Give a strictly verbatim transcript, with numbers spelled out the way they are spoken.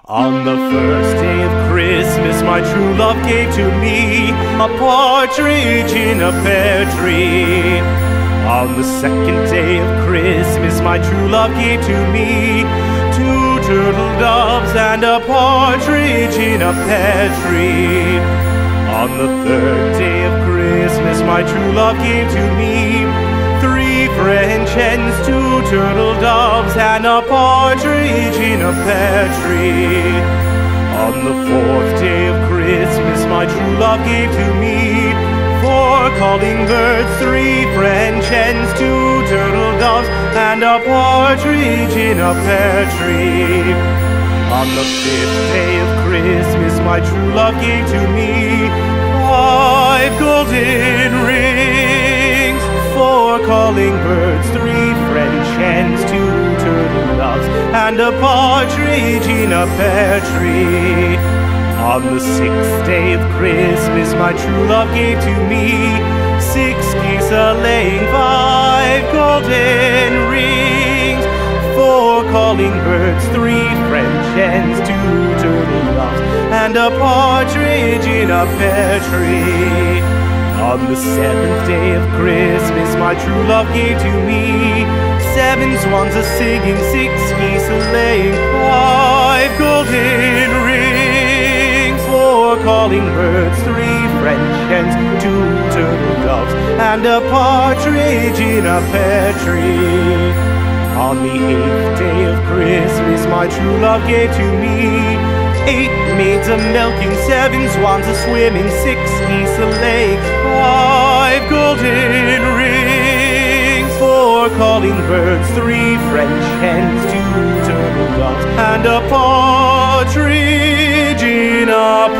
On the first day of Christmas my true love gave to me a partridge in a pear tree. On the second day of Christmas my true love gave to me two turtle doves and a partridge in a pear tree. On the third day of Christmas my true love gave to me three French hens, two turtle doves, and a partridge in a pear tree. On the fourth day of Christmas my true love gave to me four calling birds, three French hens, two turtle doves, and a partridge in a pear tree. On the fifth day of Christmas my true love gave to me five golden rings, four calling birds, three French hens, two turtle doves, and a partridge in a pear tree. On the sixth day of Christmas my true love gave to me six geese a-laying, five golden rings, four calling birds, three French hens, two turtle doves, and a partridge in a pear tree. On the seventh day of Christmas my true love gave to me seven swans a-singing, six geese a-laying, five golden rings, four calling birds, three French hens, two turtle doves, and a partridge in a pear tree. On the eighth day of Christmas my true love gave to me eight maids a-milking, seven swans a-swimming, six geese a-laying, five golden rings, four calling birds, three French hens, two turtle doves, and a partridge in a